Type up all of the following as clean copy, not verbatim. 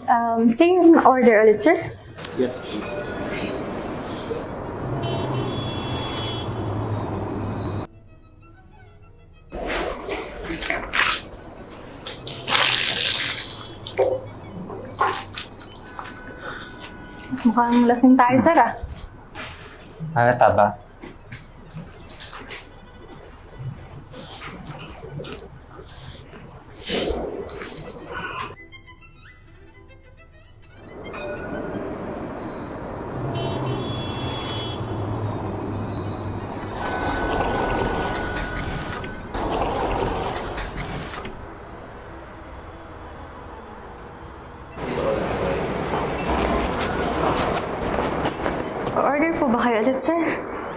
Same order ulit, sir? Yes, please. Mukhang lasing tayo, sir, ah. Halata ba? Order po ba kayo ulit, sir?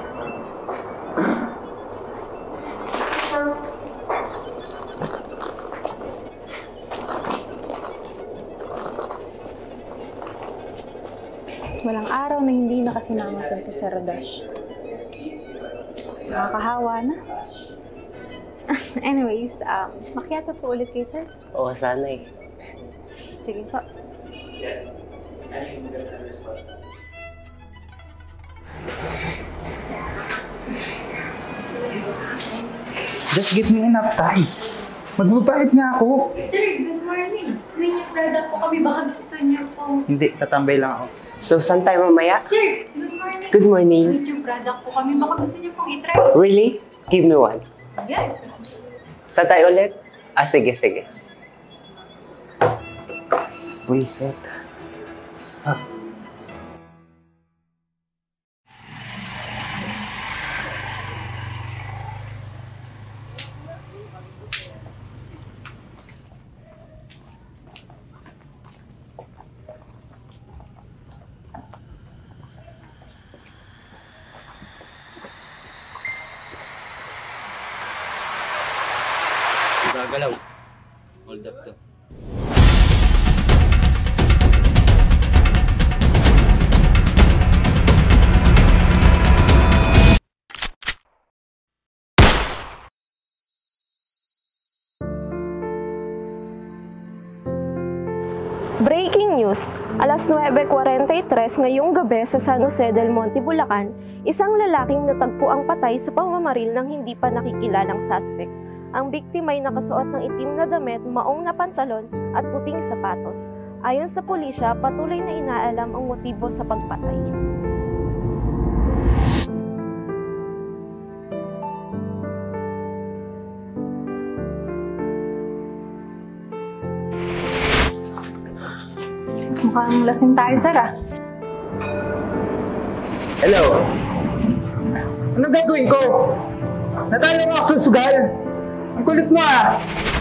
Walang araw na hindi nakasinama dun sa Sir Dash. Nakakahawa na. Anyways, makiato po ulit kayo, sir? Oo, sana eh. Sige po. Just give me enough time. Magbabayad nga ako. Sir, good morning. May new product po kami. Baka gusto niyo po. Hindi, tatambay lang ako. So, saan tayo mamaya? Sir, good morning. Good morning. May new product po kami. Baka gusto niyo pong itry. Really? Give me one. Yan. Saan tayo ulit? Ah, sige, sige. Buisit. Gagalaw. Hold up to. Breaking news! Alas 9:43 ngayong gabi sa San Jose del Monte, Bulacan, isang lalaking natagpo ang patay sa pamamaril ng hindi pa nakikilalang suspect. Ang biktima ay nakasuot ng itim na damit, maong na pantalon at puting sapatos. Ayon sa pulisya, patuloy na inaalam ang motibo sa pagpatay. Mukhang lasing tayo, sir, ah. Hello? Anong gagawin ko? Natalo mo ako susugal. Ang kulit mo ah!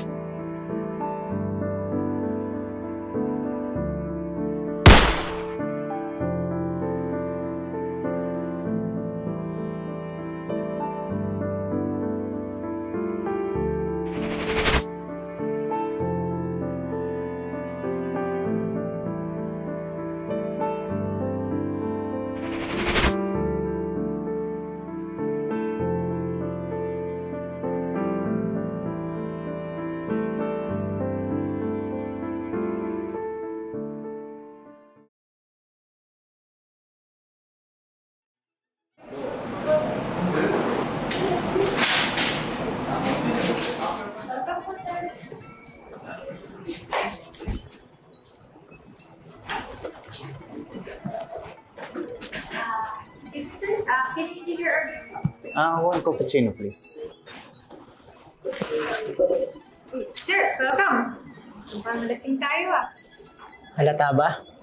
Can you take your order? One cappuccino, please. Sir, welcome. Mukhang lasing tayo, ah. Halata ba?